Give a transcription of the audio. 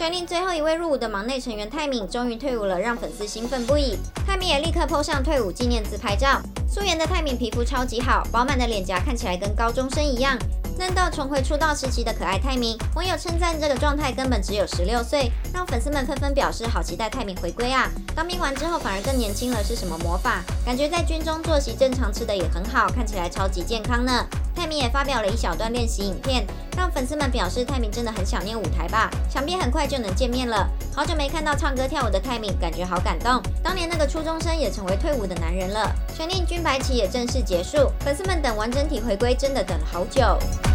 SHINee 最后一位入伍的忙内成员泰敏终于退伍了，让粉丝兴奋不已。泰敏也立刻 po 上退伍纪念自拍照。素颜的泰敏皮肤超级好，饱满的脸颊看起来跟高中生一样。嫩到重回出道时期的可爱泰敏，网友称赞这个状态根本只有16岁，让粉丝们纷纷表示好期待泰敏回归啊！当兵完之后反而更年轻了，是什么魔法？感觉在军中作息正常，吃的也很好，看起来超级健康呢。泰敏也发表了一小段练习影片，让粉丝们表示泰敏真的很想念舞台吧，想必很快就能见面了。好久没看到唱歌跳舞的泰敏，感觉好感动。当年那个初中生也成为退伍的男人了。SHINee军白旗也正式结束，粉丝们等完整体回归真的等了好久。